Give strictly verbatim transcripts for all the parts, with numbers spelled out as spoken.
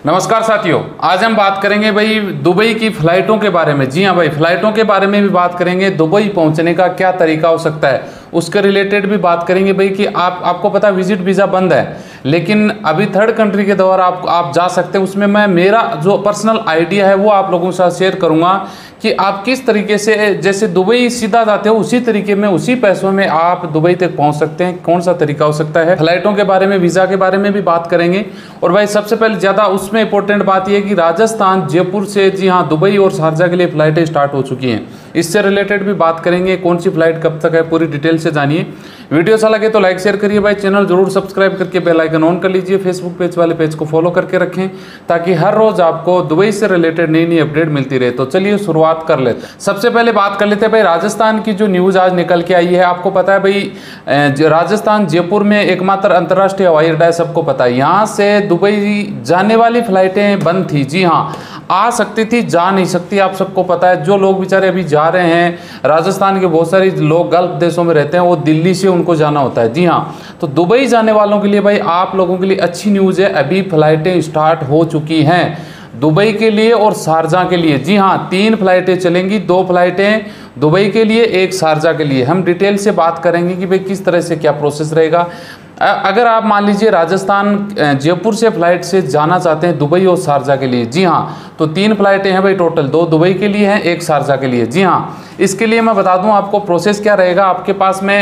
नमस्कार साथियों, आज हम बात करेंगे भाई दुबई की फ़्लाइटों के बारे में। जी हाँ भाई, फ़्लाइटों के बारे में भी बात करेंगे। दुबई पहुंचने का क्या तरीका हो सकता है उसके रिलेटेड भी बात करेंगे भाई कि आप आपको पता है विजिट वीज़ा बंद है, लेकिन अभी थर्ड कंट्री के द्वारा आप आप जा सकते हैं। उसमें मैं मेरा जो पर्सनल आइडिया है वो आप लोगों के साथ शेयर करूँगा कि आप किस तरीके से, जैसे दुबई सीधा जाते हो उसी तरीके में उसी पैसों में आप दुबई तक पहुंच सकते हैं। कौन सा तरीका हो सकता है, फ्लाइटों के बारे में, वीज़ा के बारे में भी बात करेंगे। और भाई सबसे पहले ज़्यादा उसमें इंपॉर्टेंट बात यह है कि राजस्थान जयपुर से जी हाँ दुबई और शारजा के लिए फ़्लाइटें स्टार्ट हो चुकी हैं। इससे रिलेटेड भी बात करेंगे, कौन सी फ्लाइट कब तक है, पूरी डिटेल से जानिए। वीडियो अच्छा लगे तो लाइक शेयर करिए भाई, चैनल जरूर सब्सक्राइब करके बेल आइकन ऑन कर लीजिए। फेसबुक पेज वाले पेज को फॉलो करके रखें ताकि हर रोज आपको दुबई से रिलेटेड नई नई अपडेट मिलती रहे। तो चलिए शुरुआत कर लेते हैं। सबसे पहले बात कर लेते हैं भाई राजस्थान की जो न्यूज़ आज निकल के आई है। आपको पता है भाई राजस्थान जयपुर में एकमात्र अंतर्राष्ट्रीय हवाई अड्डा है, सबको पता है। यहाँ से दुबई जाने वाली फ्लाइटें बंद थी। जी हाँ, आ सकती थी, जा नहीं सकती, आप सबको पता है। जो लोग बेचारे अभी जा रहे हैं, राजस्थान के बहुत सारे लोग गल्फ देशों में रहते हैं, वो दिल्ली से उनको जाना होता है। जी हाँ, तो दुबई जाने वालों के लिए भाई आप लोगों के लिए अच्छी न्यूज़ है, अभी फ्लाइटें स्टार्ट हो चुकी हैं दुबई के लिए और शारजा के लिए। जी हाँ, तीन फ्लाइटें चलेंगी, दो फ्लाइटें दुबई के लिए, एक शारजा के लिए। हम डिटेल से बात करेंगे कि भाई किस तरह से क्या प्रोसेस रहेगा। अगर आप मान लीजिए राजस्थान जयपुर से फ्लाइट से जाना चाहते हैं दुबई और शारजा के लिए, जी हाँ, तो तीन फ्लाइटें हैं भाई टोटल, दो दुबई के लिए हैं, एक शारजा के लिए। जी हाँ, इसके लिए मैं बता दूं आपको प्रोसेस क्या रहेगा। आपके पास में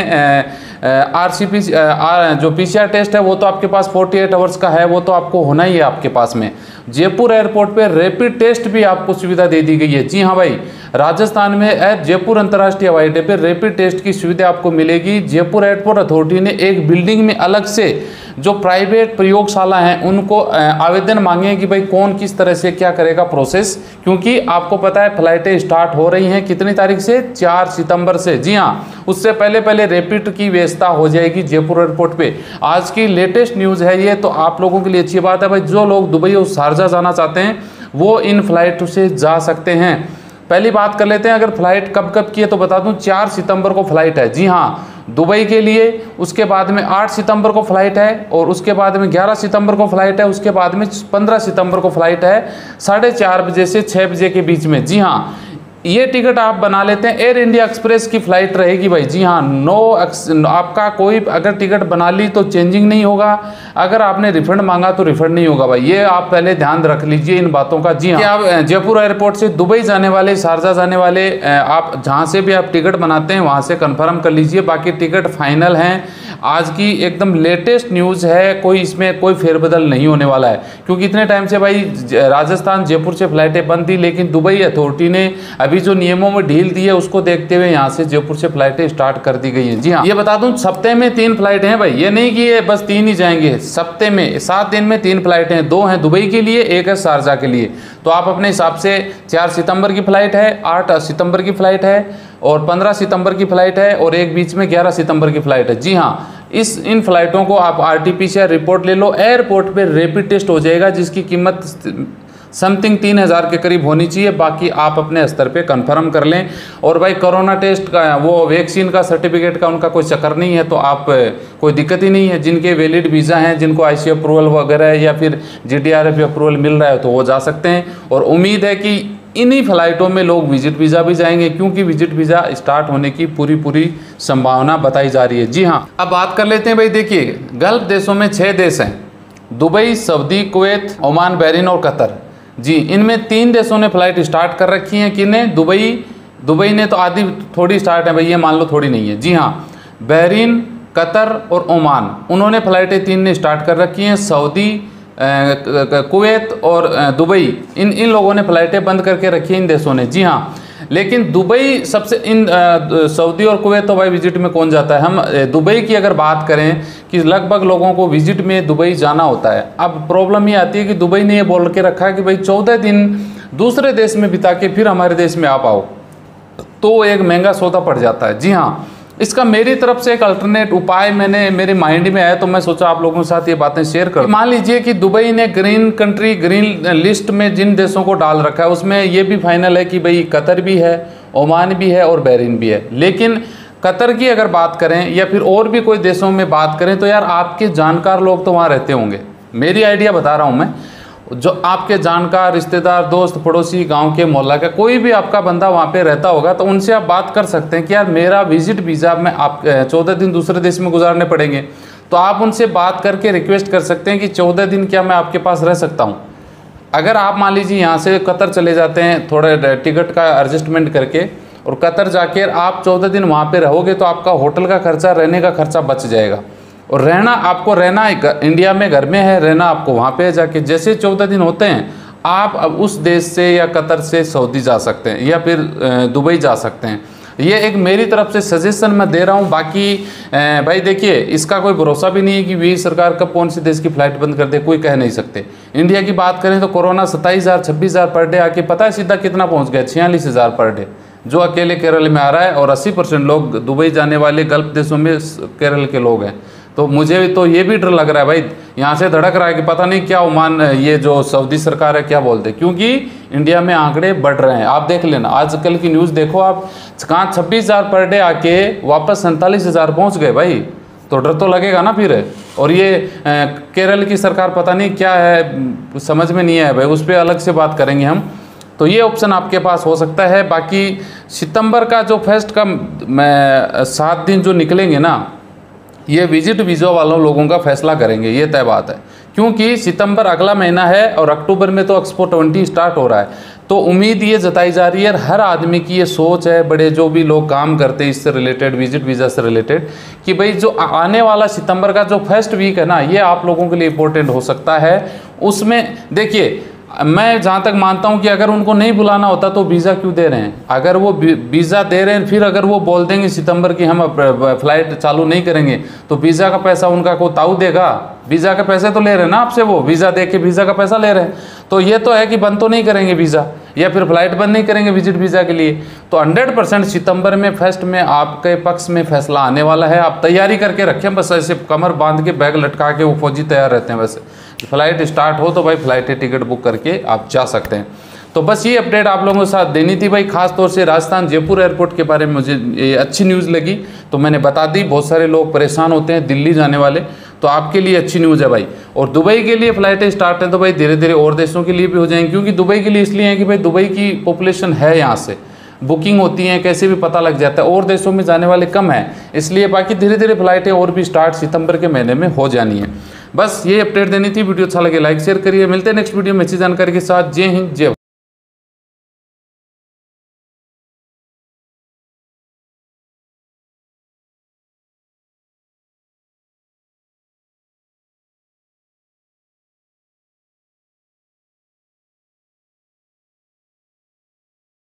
आरसीपी जो पीसीआर टेस्ट है वो तो आपके पास अड़तालीस आवर्स का है, वो तो आपको होना ही है आपके पास में। जयपुर एयरपोर्ट पे रैपिड टेस्ट भी आपको सुविधा दे दी गई है। जी हाँ भाई, राजस्थान में जयपुर अंतर्राष्ट्रीय हवाई अड्डे पर रैपिड टेस्ट की सुविधा आपको मिलेगी। जयपुर एयरपोर्ट अथॉरिटी ने एक बिल्डिंग में अलग से जो प्राइवेट प्रयोगशाला हैं उनको आवेदन मांगे कि भाई कौन किस तरह से क्या करेगा प्रोसेस, क्योंकि आपको पता है फ्लाइटें स्टार्ट हो रही हैं कितनी तारीख से, चार सितंबर से। जी हाँ, उससे पहले पहले रैपिड की व्यवस्था हो जाएगी जयपुर एयरपोर्ट पे। आज की लेटेस्ट न्यूज़ है ये, तो आप लोगों के लिए अच्छी बात है भाई। जो लोग दुबई और शारजा जाना चाहते हैं वो इन फ्लाइट से जा सकते हैं। पहली बात कर लेते हैं, अगर फ्लाइट कब कब की है तो बता दूं, चार सितंबर को फ्लाइट है। जी हाँ, दुबई के लिए, उसके बाद में आठ सितंबर को फ्लाइट है, और उसके बाद में ग्यारह सितंबर को फ्लाइट है, उसके बाद में पंद्रह सितंबर को फ्लाइट है, साढ़े चार बजे से छः बजे के बीच में। जी हाँ, ये टिकट आप बना लेते हैं। एयर इंडिया एक्सप्रेस की फ्लाइट रहेगी भाई। जी हाँ, नो आपका कोई अगर टिकट बना ली तो चेंजिंग नहीं होगा, अगर आपने रिफंड मांगा तो रिफंड नहीं होगा भाई। ये आप पहले ध्यान रख लीजिए इन बातों का। जी हाँ, आप जयपुर एयरपोर्ट से दुबई जाने वाले, शारजा जाने वाले, आप जहाँ से भी आप टिकट बनाते हैं वहाँ से कन्फर्म कर लीजिए। बाकी टिकट फाइनल हैं, आज की एकदम लेटेस्ट न्यूज़ है, कोई इसमें कोई फेरबदल नहीं होने वाला है। क्योंकि इतने टाइम से भाई राजस्थान जयपुर से फ्लाइटें बंद थी, लेकिन दुबई अथॉरिटी ने अभी जो नियमों में ढील दी है उसको देखते हुए यहाँ से जयपुर से फ्लाइटें स्टार्ट कर दी गई हैं। जी हाँ, ये बता दूं सप्ताह में तीन फ्लाइटें हैं भाई, ये नहीं कि ये बस तीन ही जाएंगे। सप्ताह में सात दिन में तीन फ्लाइटें हैं, दो हैं दुबई के लिए, एक है शारजा के लिए। तो आप अपने हिसाब से, चार सितंबर की फ्लाइट है, आठ सितंबर की फ्लाइट है, और पंद्रह सितंबर की फ्लाइट है, और एक बीच में ग्यारह सितंबर की फ्लाइट है। जी हाँ, इस इन फ्लाइटों को आप आरटीपीसीआर रिपोर्ट ले लो, एयरपोर्ट पे रैपिड टेस्ट हो जाएगा जिसकी कीमत समथिंग तीन हज़ार के करीब होनी चाहिए। बाकी आप अपने स्तर पे कंफर्म कर लें। और भाई कोरोना टेस्ट का, वो वैक्सीन का सर्टिफिकेट का उनका कोई चक्कर नहीं है, तो आप कोई दिक्कत ही नहीं है। जिनके वैलिड वीज़ा हैं, जिनको आईसी अप्रूवल वगैरह या फिर जीडीआरएफ अप्रूवल मिल रहा है तो वो जा सकते हैं। और उम्मीद है कि इन्हीं फ्लाइटों में लोग विजिट वीज़ा भी जाएंगे, क्योंकि विजिट वीज़ा स्टार्ट होने की पूरी पूरी संभावना बताई जा रही है। जी हाँ, अब बात कर लेते हैं भाई। देखिए, गल्फ देशों में छः देश हैं, Dubai, Saudi, Kuwait, Oman, Bahrain और कतर। जी, इनमें तीन देशों ने फ्लाइट स्टार्ट कर रखी हैं। किने? दुबई दुबई ने तो आधी थोड़ी स्टार्ट है भाई, ये मान लो थोड़ी नहीं है। जी हाँ, बहरीन, कतर और ओमान, उन्होंने फ्लाइटें तीन ने स्टार्ट कर रखी हैं। सऊदी, कुवैत और दुबई, इन इन लोगों ने फ्लाइटें बंद करके रखी हैं, इन देशों ने। जी हाँ, लेकिन दुबई सबसे, इन सऊदी और कुवैत तो भाई विजिट में कौन जाता है। हम दुबई की अगर बात करें कि लगभग लोगों को विजिट में दुबई जाना होता है। अब प्रॉब्लम ये आती है कि दुबई ने ये बोल के रखा है कि भाई चौदह दिन दूसरे देश में बिता के फिर हमारे देश में आ पाओ, तो एक महंगा सौदा पड़ जाता है। जी हाँ, इसका मेरी तरफ से एक अल्टरनेट उपाय मैंने मेरे माइंड में आया, तो मैं सोचा आप लोगों के साथ ये बातें शेयर करूं। मान लीजिए कि दुबई ने ग्रीन कंट्री, ग्रीन लिस्ट में जिन देशों को डाल रखा है उसमें ये भी फाइनल है कि भाई कतर भी है, ओमान भी है और बहरीन भी है। लेकिन कतर की अगर बात करें या फिर और भी कोई देशों में बात करें तो यार आपके जानकार लोग तो वहाँ रहते होंगे, मेरी आइडिया बता रहा हूँ मैं। जो आपके जानकार, रिश्तेदार, दोस्त, पड़ोसी, गांव के, मोहल्ला का कोई भी आपका बंदा वहाँ पे रहता होगा, तो उनसे आप बात कर सकते हैं कि यार मेरा विजिट वीज़ा में आप चौदह दिन दूसरे देश में गुजारने पड़ेंगे, तो आप उनसे बात करके रिक्वेस्ट कर सकते हैं कि चौदह दिन क्या मैं आपके पास रह सकता हूँ। अगर आप मान लीजिए यहाँ से कतर चले जाते हैं थोड़े टिकट का एडजस्टमेंट करके, और कतर जाके आप चौदह दिन वहाँ पे रहोगे, तो आपका होटल का खर्चा, रहने का खर्चा बच जाएगा। और रहना आपको, रहना इंडिया में घर में है, रहना आपको वहाँ पे जाके, जैसे चौदह दिन होते हैं आप अब उस देश से या कतर से सऊदी जा सकते हैं या फिर दुबई जा सकते हैं। ये एक मेरी तरफ से सजेशन मैं दे रहा हूँ। बाकी भाई देखिए, इसका कोई भरोसा भी नहीं है कि वी सरकार कब कौन सी देश की फ़्लाइट बंद कर दे, कोई कह नहीं सकते। इंडिया की बात करें तो कोरोना सत्ताईस हज़ार छब्बीस हज़ार पर डे आके पता है सीधा कितना पहुँच गया, छियालीस हज़ार पर डे, जो अकेले केरल में आ रहा है। और अस्सी परसेंट लोग दुबई जाने वाले गल्फ देशों में केरल के लोग हैं। तो मुझे भी तो ये भी डर लग रहा है भाई, यहाँ से धड़क रहा है कि पता नहीं क्या ओमान, ये जो सऊदी सरकार है क्या बोलते, क्योंकि इंडिया में आंकड़े बढ़ रहे हैं। आप देख लेना, आजकल की न्यूज़ देखो आप, कहाँ छब्बीस हज़ार पर डे आके वापस सैंतालीस हज़ार पहुँच गए भाई, तो डर तो लगेगा ना फिर। और ये केरल की सरकार पता नहीं क्या है, समझ में नहीं आया भाई, उस पर अलग से बात करेंगे हम। तो ये ऑप्शन आपके पास हो सकता है। बाकी सितंबर का जो फर्स्ट का मैं सात दिन जो निकलेंगे ना, ये विजिट वीज़ा वालों लोगों का फैसला करेंगे, ये तय बात है। क्योंकि सितंबर अगला महीना है और अक्टूबर में तो एक्सपो ट्वेंटी स्टार्ट हो रहा है। तो उम्मीद ये जताई जा रही है, हर आदमी की ये सोच है, बड़े जो भी लोग काम करते हैं इससे रिलेटेड, विजिट वीज़ा से रिलेटेड, कि भाई जो आने वाला सितंबर का जो फर्स्ट वीक है ना, ये आप लोगों के लिए इम्पोर्टेंट हो सकता है। उसमें देखिए, मैं जहाँ तक मानता हूँ कि अगर उनको नहीं बुलाना होता तो वीज़ा क्यों दे रहे हैं। अगर वो वीज़ा दे रहे हैं, फिर अगर वो बोल देंगे सितंबर की हम फ्लाइट चालू नहीं करेंगे, तो वीज़ा का पैसा उनका कोई ताऊ देगा? वीज़ा के पैसे तो ले रहे हैं ना आपसे, वो वीज़ा दे के वीज़ा का पैसा ले रहे हैं। तो ये तो है कि बंद तो नहीं करेंगे वीज़ा, या फिर फ्लाइट बंद नहीं करेंगे विजिट वीज़ा के लिए। तो हंड्रेड परसेंट सितंबर में फर्स्ट में आपके पक्ष में फैसला आने वाला है। आप तैयारी करके रखें, बस ऐसे कमर बांध के बैग लटका के वो फौजी तैयार रहते हैं। वैसे फ्लाइट स्टार्ट हो तो भाई फ्लाइट टिकट बुक करके आप जा सकते हैं। तो बस ये अपडेट आप लोगों के साथ देनी थी भाई, खास तौर से राजस्थान जयपुर एयरपोर्ट के बारे में मुझे ये अच्छी न्यूज़ लगी तो मैंने बता दी। बहुत सारे लोग परेशान होते हैं दिल्ली जाने वाले, तो आपके लिए अच्छी न्यूज़ है भाई। और दुबई के लिए फ़्लाइटें स्टार्ट हैं तो भाई धीरे धीरे और देशों के लिए भी हो जाएंगी, क्योंकि दुबई के लिए इसलिए है कि भाई दुबई की पॉपुलेशन है, यहाँ से बुकिंग होती हैं, कैसे भी पता लग जाता है, और देशों में जाने वाले कम हैं इसलिए। बाकी धीरे धीरे फ्लाइटें और भी स्टार्ट सितंबर के महीने में हो जानी है। बस ये अपडेट देनी थी। वीडियो अच्छा लगे लाइक शेयर करिए। मिलते हैं नेक्स्ट वीडियो में अच्छी जानकारी के साथ। जय हिंद, जय